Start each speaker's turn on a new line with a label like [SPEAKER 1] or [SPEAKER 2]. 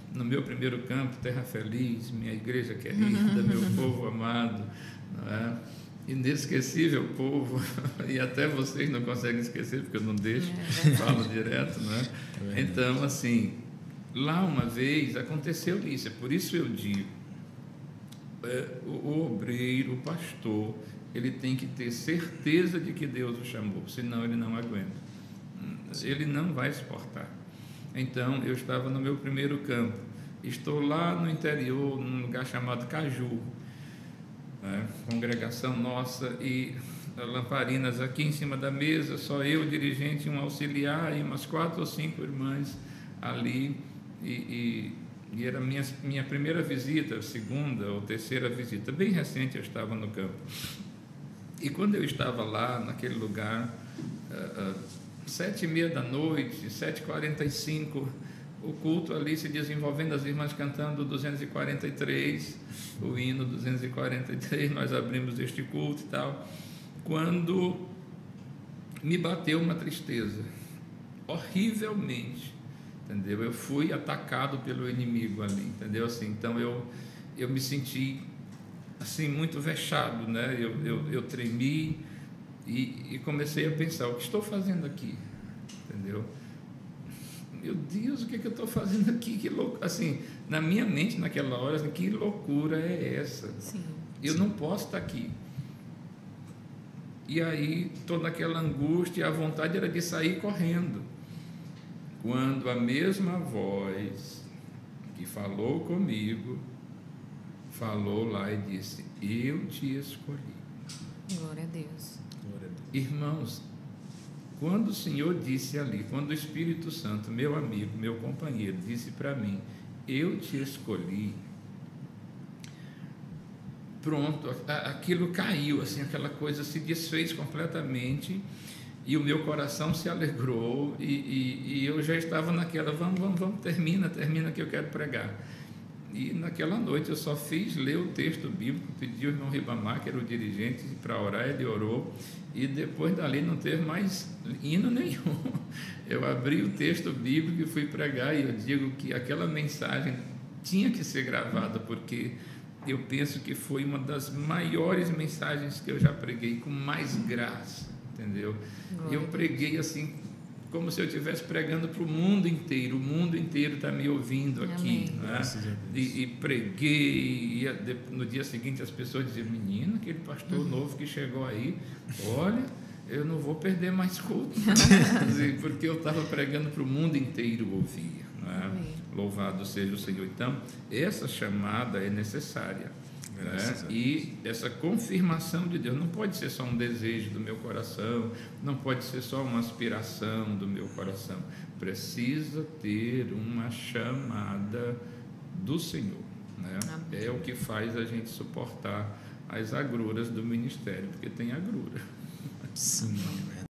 [SPEAKER 1] no meu primeiro campo, terra feliz, minha igreja querida, meu povo amado, não é? Inesquecível povo, e até vocês não conseguem esquecer, porque eu não deixo, falo direto, não é? Então, assim, lá uma vez aconteceu isso, é por isso eu digo, o obreiro, o pastor, ele tem que ter certeza de que Deus o chamou, senão ele não aguenta, ele não vai suportar. Então, eu estava no meu primeiro campo, estou lá no interior, num lugar chamado Caju, congregação nossa, e lamparinas aqui em cima da mesa, só eu, dirigente, um auxiliar e umas 4 ou 5 irmãs ali, e era minha primeira visita, segunda ou terceira visita, bem recente eu estava no campo. E quando eu estava lá, naquele lugar, 7h30 da noite, 7h45, o culto ali se desenvolvendo, as irmãs cantando 243, o hino 243, nós abrimos este culto e tal, quando me bateu uma tristeza, horrivelmente, entendeu? Eu fui atacado pelo inimigo ali, entendeu? Assim, então eu me senti assim muito vexado, né? Eu tremi e comecei a pensar, o que estou fazendo aqui, entendeu? Meu Deus, o que eu estou fazendo aqui? Que louco, assim, na minha mente naquela hora, assim, que loucura é essa?
[SPEAKER 2] Sim.
[SPEAKER 1] Eu não posso estar aqui. E aí, toda aquela angústia, a vontade era de sair correndo. Quando a mesma voz que falou comigo, falou lá e disse, eu te escolhi.
[SPEAKER 2] Glória a Deus.
[SPEAKER 3] Glória a Deus.
[SPEAKER 1] Irmãos, quando o Senhor disse ali, quando o Espírito Santo, meu amigo, meu companheiro, disse para mim, eu te escolhi, pronto, aquilo caiu, assim, aquela coisa se desfez completamente, e o meu coração se alegrou, e eu já estava naquela, vamos, termina que eu quero pregar. E naquela noite eu só fiz ler o texto bíblico, pedi ao irmão Ribamar, que era o dirigente, para orar, ele orou, e depois dali não teve mais hino nenhum. Eu abri o texto bíblico e fui pregar, e eu digo que aquela mensagem tinha que ser gravada, porque eu penso que foi uma das maiores mensagens que eu já preguei, com mais graça, entendeu? Eu preguei assim, como se eu estivesse pregando para o mundo inteiro está me ouvindo aqui, né? E preguei, e no dia seguinte as pessoas diziam, menina, aquele pastor novo que chegou aí, olha, eu não vou perder mais culto, porque eu estava pregando para o mundo inteiro ouvir, né? Louvado seja o Senhor. Então, essa chamada é necessária, né? E essa confirmação de Deus não pode ser só um desejo do meu coração, não pode ser só uma aspiração do meu coração, precisa ter uma chamada do Senhor, né? É o que faz a gente suportar as agruras do ministério, porque tem agrura.
[SPEAKER 3] Sim.